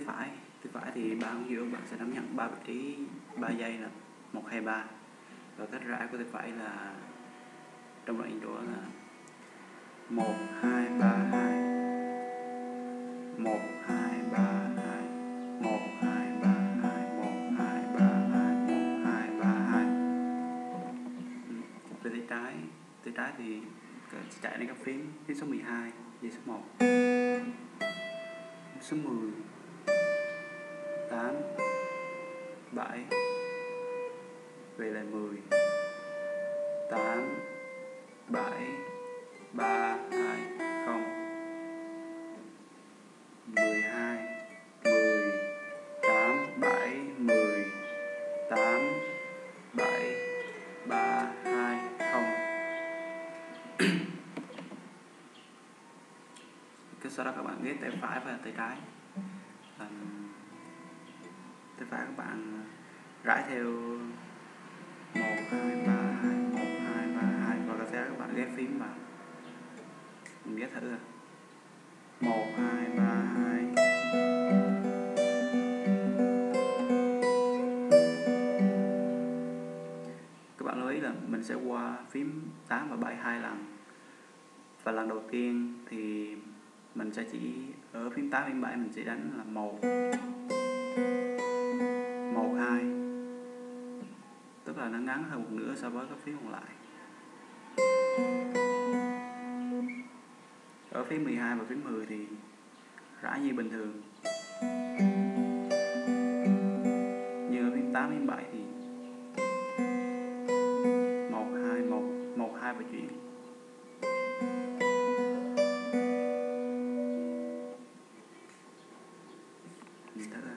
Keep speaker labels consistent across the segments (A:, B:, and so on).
A: phải. Tay phải thì ba ngón giữa bạn sẽ nắm nhận 3 vị trí 3 giây là 1, 2, 3. Và cách rẽ của tay phải là trong đoạn intro là 1, 2, 3, 2, 1, 2, 3, 2, 1, 2, 3, 2, 1, 2, 3, 2, 1, 2, 3, 2. Về tay trái thì sẽ chạy đến các phím số 12, giây số 1, số 10, 8, 7, về lại 10, 8, 7, 3, 2, 0, 12, 10, 8, 7, 10, 8, 7, 3, 2, 0. Sau đó các bạn ghép tay phải và tay trái. Tay phải các bạn rải theo 1, 2, 3, 2, 1, 2, 3, 2. Và tay trái các bạn ghép phím vào. Mình ghép thử rồi. 1, 2, 3, 2. Các bạn lưu ý là mình sẽ qua phím 8 và 7 2 lần. Và lần đầu tiên thì mình sẽ chỉ ở phím 8, phím 7 mình sẽ đánh là 1, 1, 2. Tức là nó ngắn hơn một nửa so với các phím còn lại. Ở phím 12 và phím 10 thì rải như bình thường. Nhưng ở phím 8, phím 7 thì 1, 2, 1, 1, 2 và chuyển. Mình thử ra.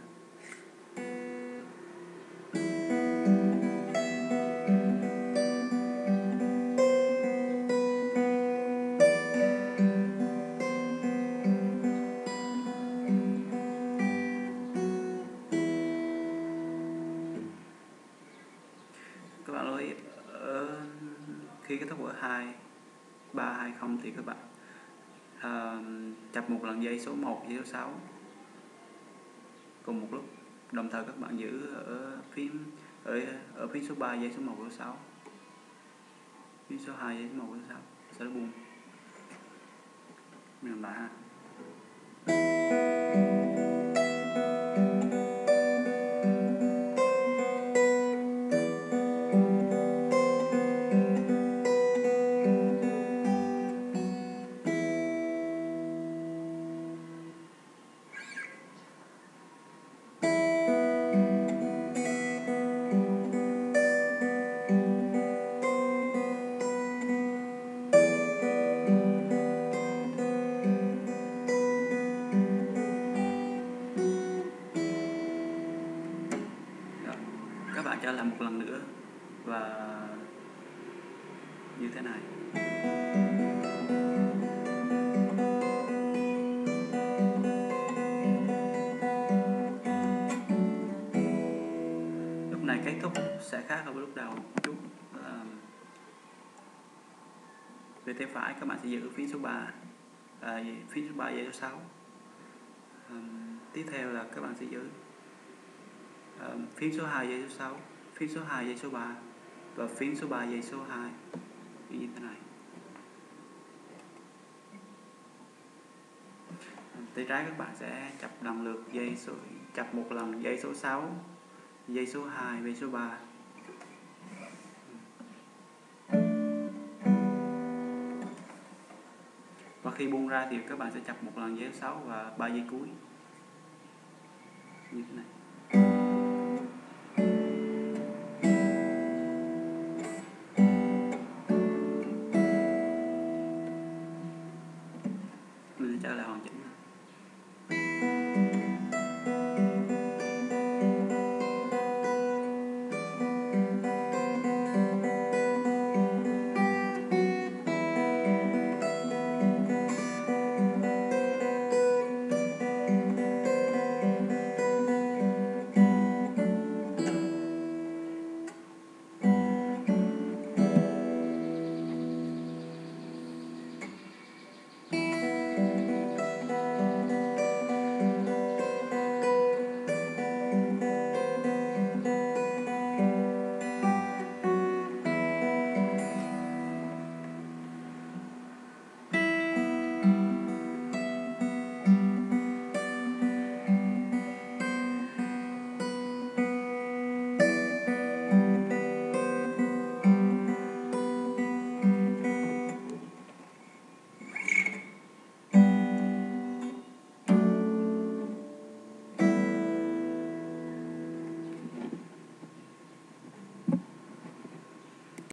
A: Các bạn lưu ý khi kết thúc ở 2, 3, 2, 0 thì các bạn chập một lần dây số 1, dây số 6 cùng một lúc. Đồng thời các bạn giữ ở phím số 3, dây số 1, dây số 6, phím số 2, dây số 1, dây số 6. Sau đó buông. Mình làm lại ha. Các bạn trở lại một lần nữa và như thế này. Lúc này kết thúc sẽ khác hơn với lúc đầu một chút. Về tay phải các bạn sẽ giữ phím số 3, phím số 3 dây số 6. Tiếp theo là các bạn sẽ giữ phím số 2 dây số 6, phím số 2 dây số 3 và phím số 3 dây số 2 như thế này. Tay trái các bạn sẽ chập lần lượt chập một lần dây số 6, dây số 2, dây số 3. Và khi buông ra thì các bạn sẽ chập một lần dây số 6 và 3 giây cuối như thế này. Mình sẽ trở lại hoàn